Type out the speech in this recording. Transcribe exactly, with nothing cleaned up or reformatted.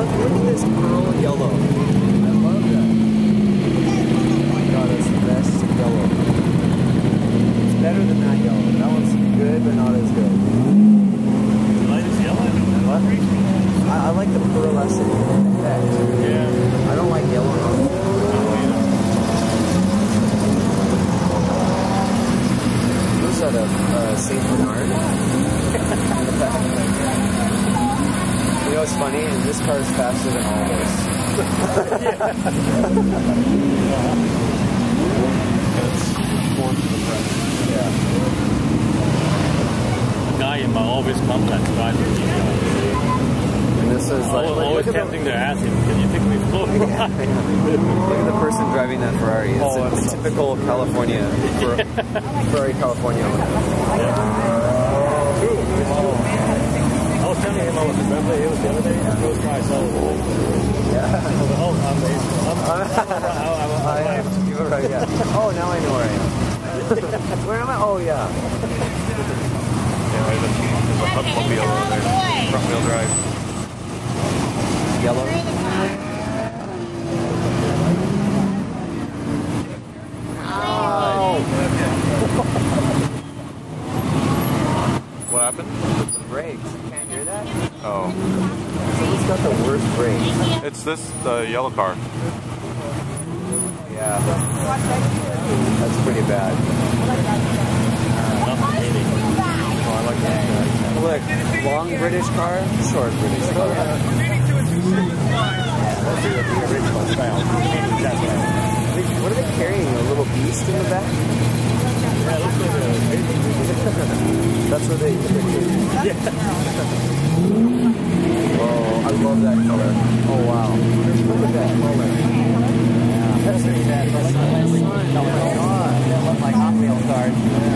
look, look at this pearl yellow. I love that. Oh my god, that's the best yellow. It's better than that yellow. That one's good, but not as good. You like this yellow? What? I, I like the pearlescent effect. Yeah. I don't like yellow enough. Who's that, a uh, Saint Bernard? You know what's funny? And this car is faster than all of us. It's more to the front. Yeah. A guy in my office contacts driving G T R. And this is like, always, always tempting to ask him, can you take me for a ride? Look at the person driving that Ferrari. It's Oh, a that's typical California, Fer Ferrari California owner. Yeah. True. It's true. I was telling him I was in Beverly Hills the other day, and I drove by, so Yeah. I was like, oh, I'm amazing. I'm, I'm, I'm, I'm, I am. You were right, yeah. Oh, now I know where I am. Where am I? Oh, yeah. Yeah, right, there's a Hubmobile over there. Front wheel drive. Yellow. Oh. What happened? The brakes. You can't hear that? Oh. Someone's got the worst brakes. It's this, the yellow car. Yeah. That's pretty bad. Oh, I like that. Look, long British car, short British car. That's the, the original style. What are they carrying? A little beast in the back? Yeah, it looks like a baby. That's where they put their kids. Yeah. Oh, I love that color. Oh, wow. Look at that color. That's pretty bad. Oh, my God. Like Hot Wheels cars.